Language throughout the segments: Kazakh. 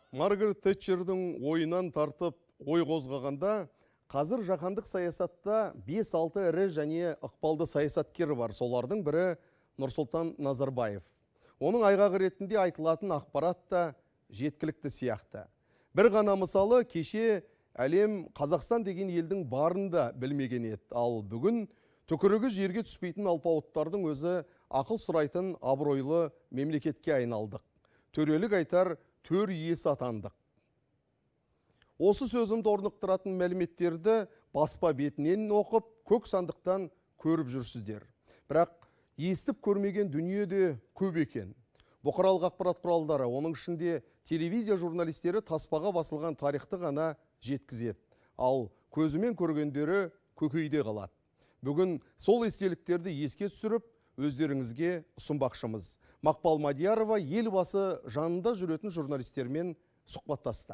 Маргарет Тэтчердің ойынан тартып ой қозғағанда, қазір жаһандық саясатта 5-6 ірі және ықпалды саясаткер бар. Солардың бірі Нұрсұлтан Назарбаев. Оның айғағы ретінде айтылатын ақпарат та жеткілікті сияқты. Бір ғана мысалы, кеше әлем Қазақстан деген елдің барында білмеген еді. Ал бүгін түкірігі жерге түспейтін алпауыттардың өзі ақыл сұрайтын абыройлы мемлекетке айналдық. Төрелік айтар төр иесі атандық. Осы сөзімді орнықтыратын мәліметтерді баспа бетінен оқып, көк сандықтан көріп жүрсіздер. Бірақ естіп көрмеген дүние де көп екен. Бұқаралық ақпарат құралдары, оның ішінде телевизия журналистері таспаға басылған тарихты ғана жеткізеді. Ал көзімен көргендері көкейде қалады. Бүгін сол естеліктерді еске түсіріп, өздеріңізге ұсынбақшымыз. Мақпал Мадиярова елбасы жанында жүретін журналистермен сұхбаттасты.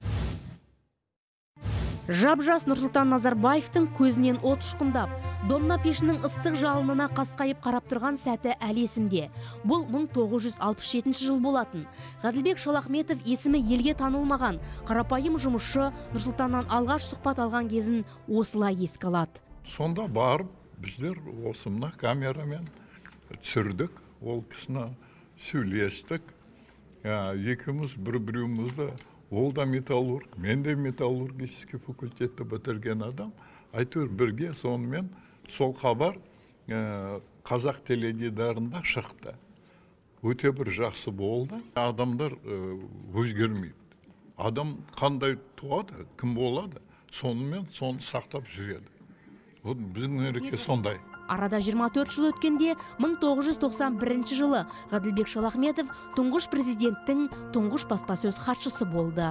Жап-жас Нұрсұлтан Назарбаевтың көзінен от ұшқындап, домна пешінің ыстық жалынына қасқайып қарап тұрған сәті әлі есімде. Бұл 1967 жыл болатын. Ғаділбек Шалахметов есімі елге танылмаған, қарапайым жұмысшы Нұрсұлтаннан алғаш сұхбат алған кезін осылай еске алады. Сонда барып, біздер осымна камерамен түсірдік, ол кісіні сөйлестік. Екеуміз бір-бірімізді, ол да металлург, мен де металлургический факультетті бітірген адам. Әйтеуір бірге сонымен сол хабар қазақ теледидарында шықты. Өте бір жақсы болды. Адамдар өзгермейді. Адам қандай туады, кім болады, сонымен соны сақтап жүреді. Вот біздің ереке сондай. Арада 24 жыл өткенде 1991 жылы Ғаділбек Шалахметов тұңғыш президенттің тұңғыш баспасөз хатшысы болды.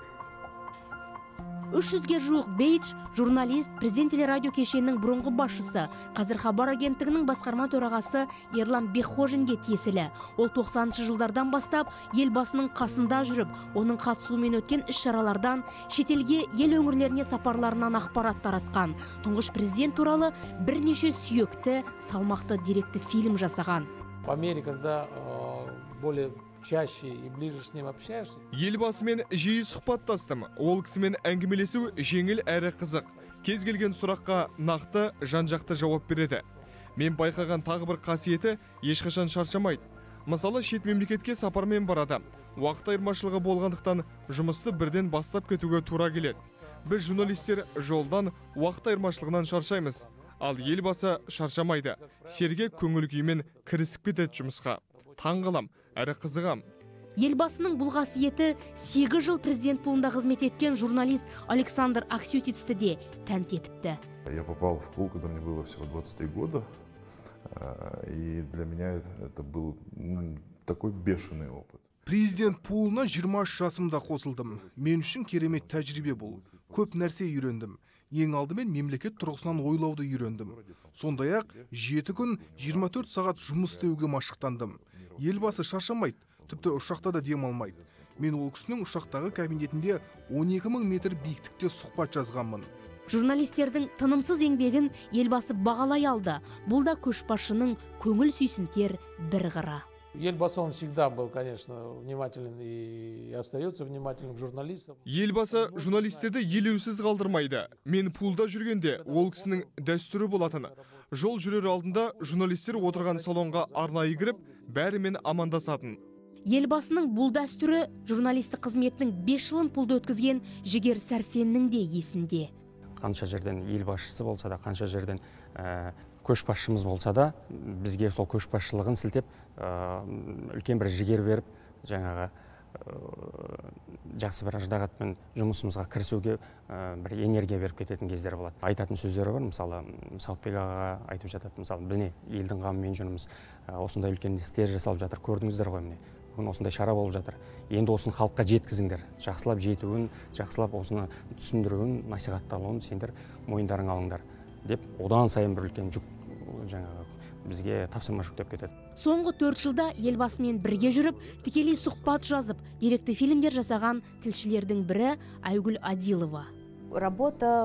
300-ге жуық бейдж, журналист, президент телерадио кешенінің бұрынғы басшысы, қазір хабар агенттігінің басқарма төрағасы Ерлан Бекхожинге тиесілі. Ол 90-шы жылдардан бастап елбасының қасында жүріп, оның қатысуымен өткен іс-шаралардан шетелге, ел өңірлеріне сапарларынан ақпарат таратқан. Тұңғыш президент туралы бірнеше сүйекті, салмақты деректі фильм жасаған. По мере, когда более чаще и ближе с ним общаешься. Елбасымен жиі сұхбаттастым. Ол кісімен әңгімелесу жеңіл әрі қызық. Кез келген сұраққа нақты, жан-жақты жауап береді. Мен байқаған тағы бір қасиеті ешқашан шаршамайды. Мысалы, шет мемлекетке сапармен барады. Уақыт айырмашылығы болғандықтан жұмысты бірден бастап кетуге тура келеді. Біз журналистер жолдан, уақыт айырмашылығынан шаршаймыз. Ал елбасы шаршамайды. Сергек көңіл күймен кірісіп кетеді жұмысқа. Таңғалам, әрі қызығам. Елбасының бұл қасиеті 8 жыл президент пулында қызмет еткен журналист Александр Аксютицті де тәнті етіпті. Я попал в пул, когда мне было всего 23 года, и для меня это был такой бешеный опыт. Президент пулына 20 жасымда қосылдым. Мен үшін керемет тәжірибе бұл. Көп нәрсе үйрендім. Ең алдымен мемлекет тұрғысынан ойлауды үйрендім. Сондай-ақ 7 күн 24 сағат жұмыс істеуге машықтандым. Елбасы шаршамайды, тіпті ұшақта да демалмайды. Мен ол кісінің ұшақтағы кабинетінде 12.000 метр биіктікте сұхбат жазғанмын. Журналистердің тынымсыз еңбегін елбасы бағалай алды. Бұл да көшбасшының көңіл сүйсінтер бір қыры. Елбасы он всегда был, конечно, внимателен и остается внимательным к журналистам. Елбасы журналистерді елеусіз қалдырмайды. Мен пулда жүргенде ол кісінің дәстүрі болатыны. Жол жүрер алдында журналистер отырған салонға арнайы кіріп, бәрімен амандасатын. Елбасының бұл дәстүрі журналистік қызметінің 5 жылын пулда өткізген Жігер Сәрсеннің де есінде. Қанша жерден ел басшысы болса да, қанша жерден көшбасшымыз болса да, бізге сол көшбасшылығын сілтеп, үлкен бір жігер беріп, жаңағы жақсы бір ыждағатпен жұмысымызға кірісуге бір энергия беріп кететін кездер болады. Айтатын сөздері бар, мысалы, Сауытбек ағаға айтып жатады, мысалы, біліне, елдің қамымен жүрміз, осындай үлкен істер жасалып жатыр, көрдіңіздер ғой, міне. Бүгін осындай шара болып жатыр. Енді осыны халыққа жеткізіңдер. Жақсылап жетуін, жақсылап осыны түсіндіруін, насихатталуын сендер мойындарың алыңдар деп, одан сайын бір үлкен жүк жаңағы бізге тапсырма жүктеп кетеді. Соңғы 4 жылда елбасымен бірге жүріп, тікелей сұхбат жазып, деректі фильмдер жасаған тілшілердің бірі Айгүл Адилова. Работа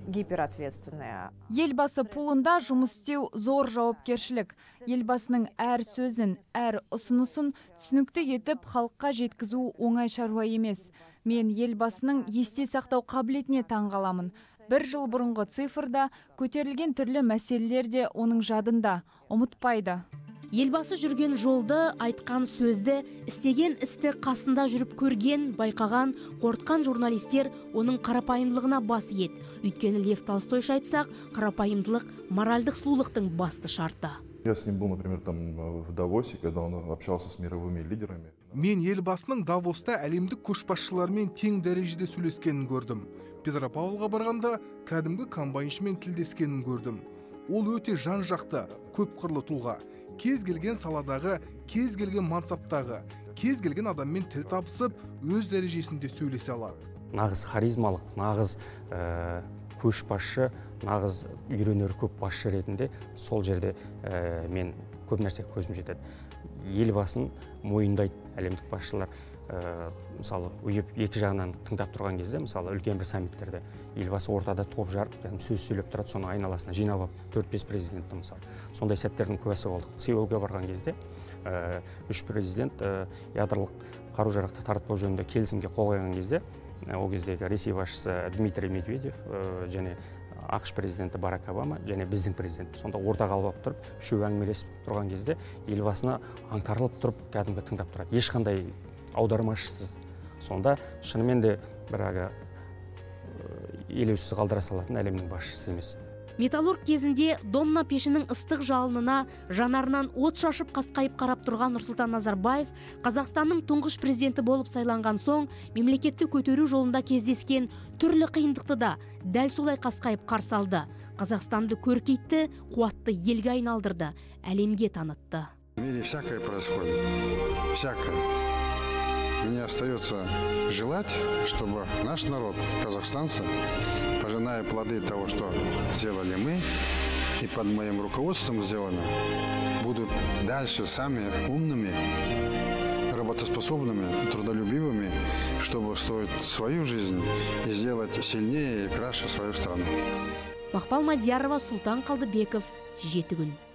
гиперответственная. Елбасы пулында жұмыс істеу зор жауапкершілік. Елбасының әр сөзін, әр ұсынысын түсінікті етіп халыққа жеткізу оңай шаруа емес. Мен елбасының есте сақтау қабілетіне таңғаламын. Бір жыл бұрынғы цифрда көтерілген түрлі мәселелер де оның жадында, ұмытпайды. Елбасы жүрген жолды, айтқан сөзді, істеген істі қасында жүріп көрген, байқаған, қорытқан журналистер оның қарапайымдылығына бас ет. Өйткені Лев Толстойша айтсақ, қарапайымдылық моральдық сұлулықтың басты шарты. Я с ним был, например, там в Давосе, когда он общался с мировыми лидерами. Мен елбасының Давоста әлемдік көшбасшылармен тең дәрежеде сөйлескенін көрдім. Петропавлға барғанда кәдімгі комбайншымен тілдескенін көрдім. Ол өте жан-жақты, көп қырлы тұлға. Кез келген саладағы, кез келген мансаптағы, кез келген адаммен тіл табысып, өз дәрежесінде сөйлесе алады. Нағыз харизмалық, нағыз көшбасшы, нағыз үйренер көп басшы ретінде сол жерде мен көп нәрсе көзім жетеді. Елбасын мойындайды әлемдік басшылар. Мысалы, екі жағынан тыңдап тұрған кезде, мысалы, үлкен бір саммиттерде елбасы ортада топ жарып, сөз сөйлеп тұрады, соның айналасына жинап алып, 4-5 президентті мысалы. Сондай сәттердің куәсі болдық. Сеулге барған кезде 3 президент ядролық қару-жарақты таратпау жөнінде келісімге қол қойған кезде, ол кездегі Ресей басшысы Дмитрий Медведев және ақш президенті Барак Обама және біздің президент сонда ортаға алып тұрып, үшеуі әңгімелесіп тұрған кезде елбасына аңтарылып тұрып, кәдімгі тыңдап тұрады. Ешқандай аудармашысыз. Сонда шынымен де бір елеусіз қалдыра салатын әлемнің басшысы емес. Металлург кезінде домна пешінің ыстық жалынына жанарынан от шашып қасқайып қарап тұрған Нұрсұлтан Назарбаев Қазақстанның тұңғыш президенті болып сайланған соң мемлекетті көтеру жолында кездескен түрлі қиындықты да дәл солай қасқайып қарсы алды. Қазақстанды көркейтті, қуатты елге айналдырды, әлемге танытты. В мире всякое происходит, всякое. Мне остается желать, чтобы наш народ, казахстанцы, пожиная плоды того, что сделали мы, и под моим руководством сделано, будут дальше сами умными, работоспособными, трудолюбивыми, чтобы строить свою жизнь и сделать сильнее и краше свою страну. Мақпал Мадиярова, Султан Қалдыбеков, 7 күн.